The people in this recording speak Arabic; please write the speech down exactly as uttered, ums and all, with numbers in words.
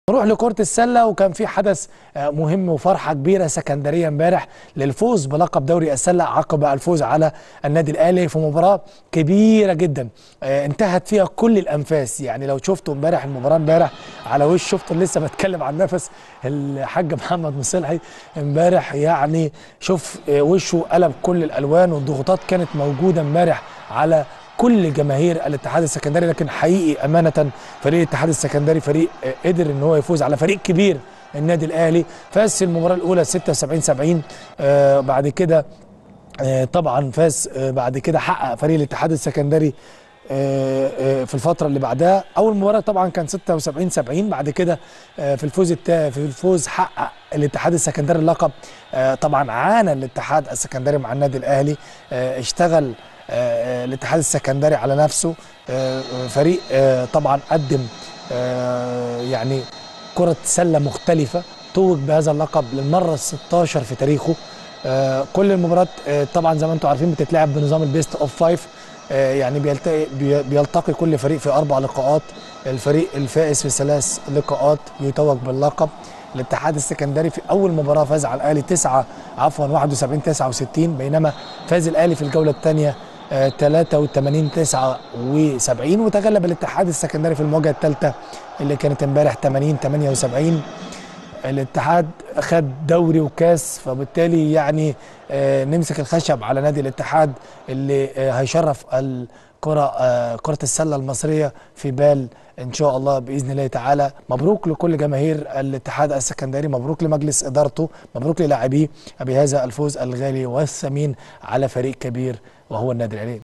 نروح لكرة السلة، وكان في حدث مهم وفرحة كبيرة سكندرية امبارح للفوز بلقب دوري السلة عقب الفوز على النادي الأهلي في مباراة كبيرة جدا انتهت فيها كل الأنفاس. يعني لو شفتوا امبارح المباراة امبارح على وش، شفتوا لسه بتكلم عن نفس الحاج محمد مصلحي امبارح، يعني شوف وشه قلب كل الألوان، والضغوطات كانت موجودة امبارح على كل جماهير الاتحاد السكندري. لكن حقيقي امانه فريق الاتحاد السكندري فريق قدر ان هو يفوز على فريق كبير النادي الاهلي. فاز في المباراه الاولى ستة وسبعين سبعين، آه بعد كده آه طبعا فاز آه بعد كده حقق فريق الاتحاد السكندري آه آه في الفتره اللي بعدها. اول مباراه طبعا كان ستة وسبعين سبعين، بعد كده آه في الفوز التا في الفوز حقق الاتحاد السكندري اللقب. آه طبعا عانى الاتحاد السكندري مع النادي الاهلي، آه اشتغل آه الاتحاد السكندري على نفسه. آه فريق آه طبعا قدم آه يعني كرة سلة مختلفة، توج بهذا اللقب للمرة الستاشر في تاريخه. آه كل المباريات آه طبعا زي ما انتم عارفين بتتلعب بنظام البيست اوف فايف، آه يعني بيلتقي بيلتقي كل فريق في اربع لقاءات، الفريق الفائز في ثلاث لقاءات يتوج باللقب. الاتحاد السكندري في اول مباراه فاز على الاهلي تسعة عفوا واحد وسبعين تسعة وستين، بينما فاز الاهلي في الجوله الثانيه ثلاثة وثمانين تسعة وسبعين، وتغلب الاتحاد السكندري في المواجهه الثالثه اللي كانت امبارح ثمانين ثمانية وسبعين. الاتحاد خد دوري وكاس، فبالتالي يعني آه نمسك الخشب على نادي الاتحاد اللي آه هيشرف الكره آه كره السله المصريه في بال ان شاء الله باذن الله تعالى. مبروك لكل جماهير الاتحاد السكندري، مبروك لمجلس ادارته، مبروك للاعبيه بهذا الفوز الغالي والثمين على فريق كبير وهو النادي الاهلي.